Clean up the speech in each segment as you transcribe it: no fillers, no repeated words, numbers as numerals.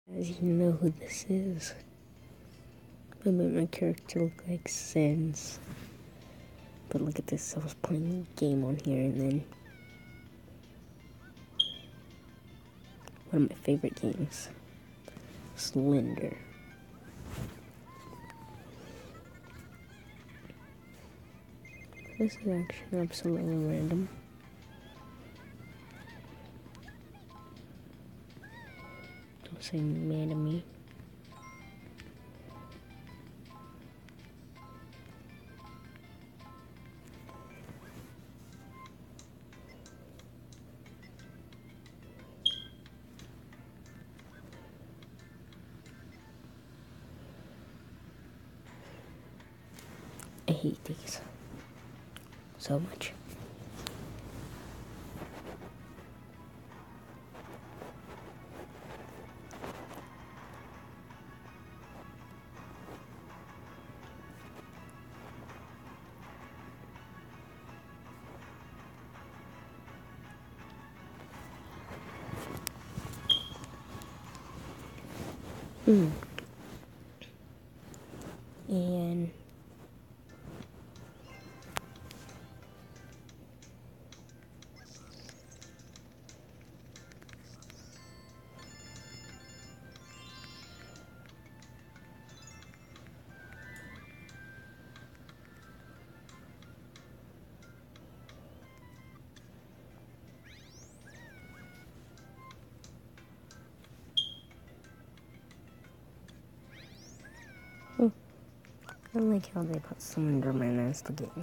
As you know who this is. I made my character look like Sans. But look at this, I was playing a game on here and then one of my favorite games, Slender. This is actually absolutely random. Don't say man to me. I hate these so much. And I like how they put Slenderman as the game.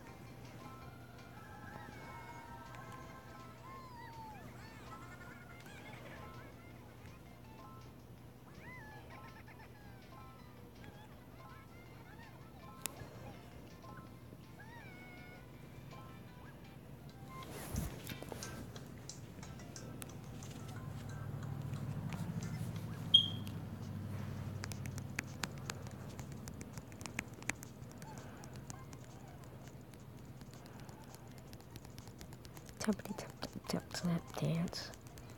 Tappity tap tap tap slap dance.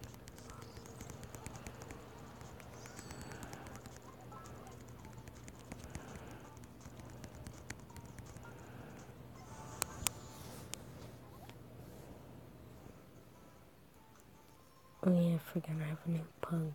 Oh yeah, I forgot I have a new pug.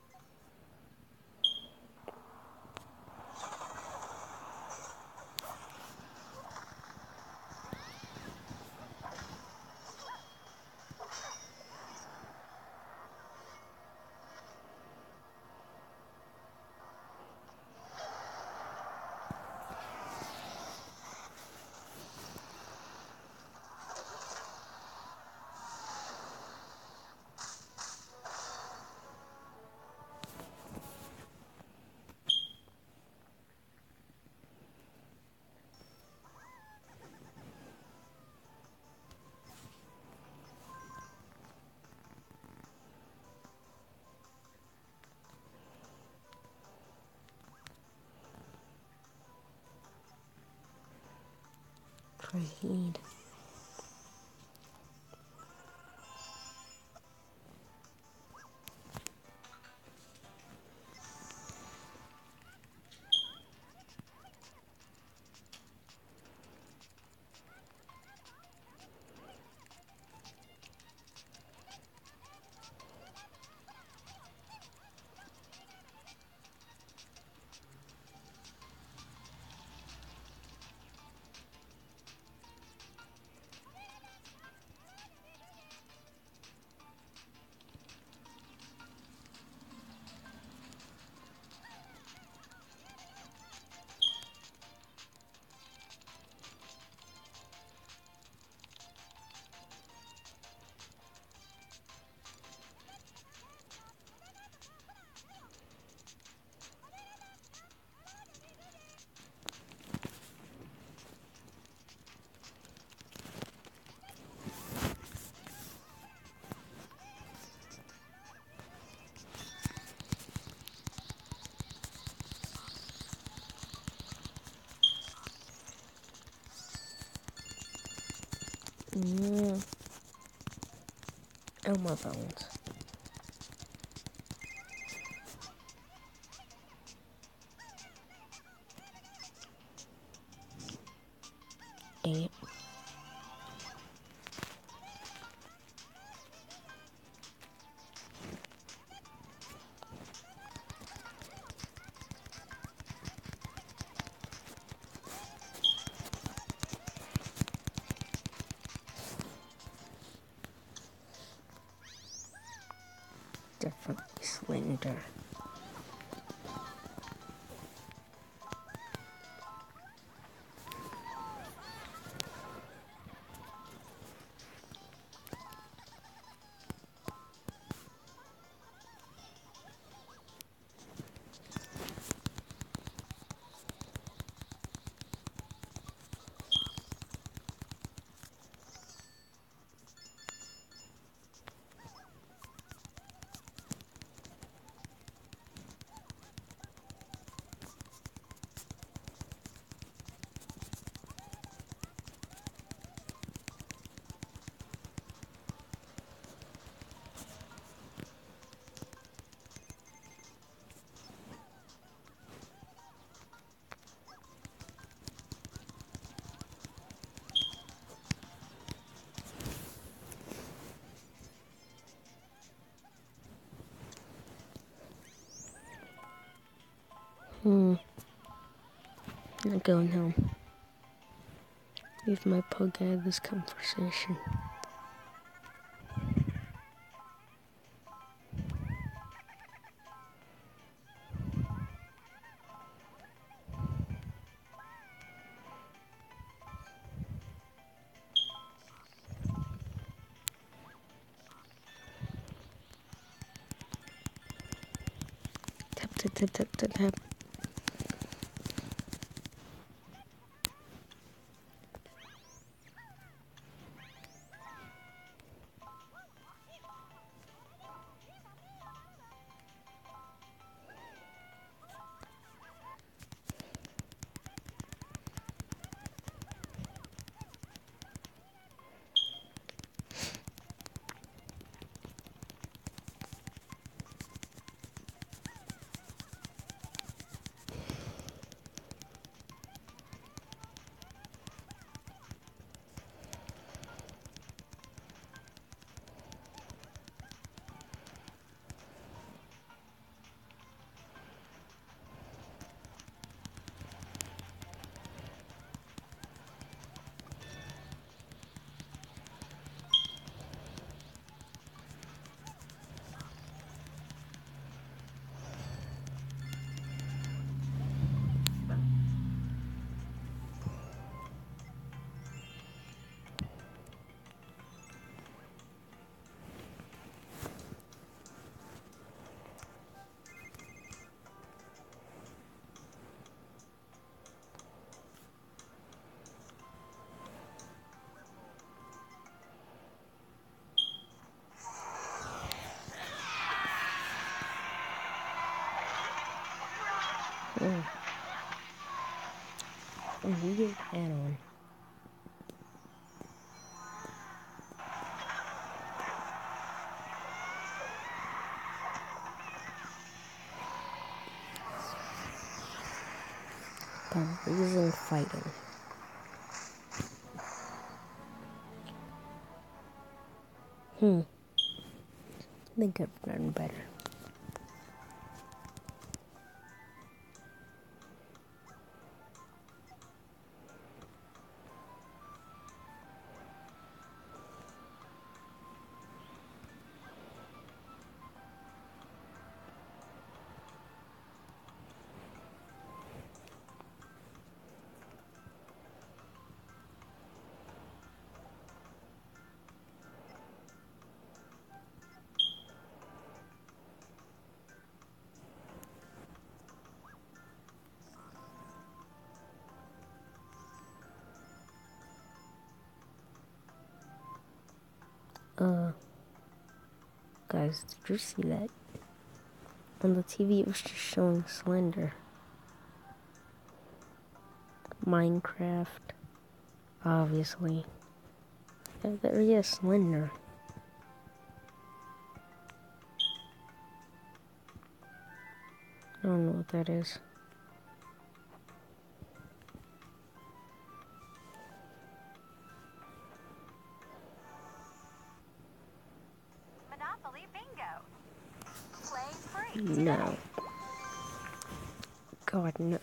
Creed. Oh, my bones. definitely slender. I'm going home. Leave my pug out of this conversation. Tap, tap, tap, tap, tap, tap. A weird add-on. Reason fighting. I think I've done better. Guys, did you see that? On the TV it was just showing Slender. Minecraft, obviously. There he is, Slender. I don't know what that is. Monopoly Bingo. Play free today. No. God, no.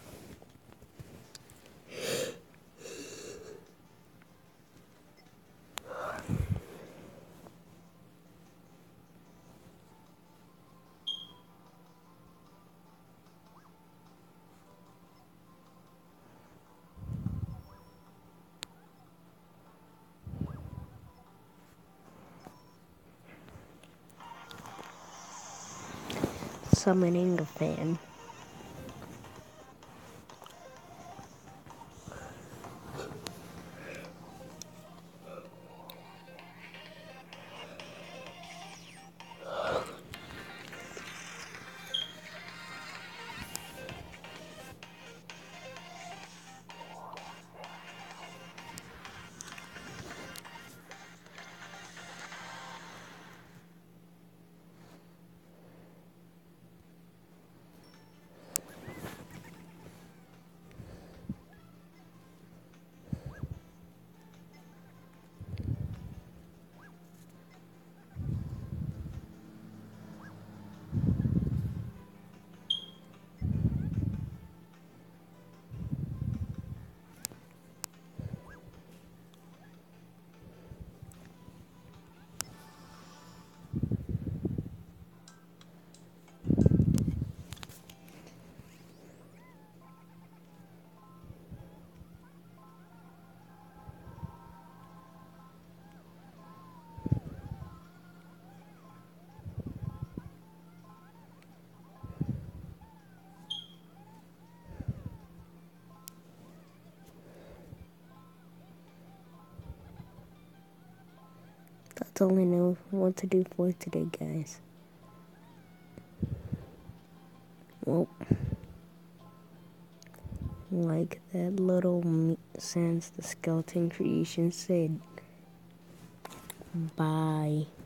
summoning a fan. That's all I know what to do for today, guys. Well, like that little Sans the Skeleton creation said, bye.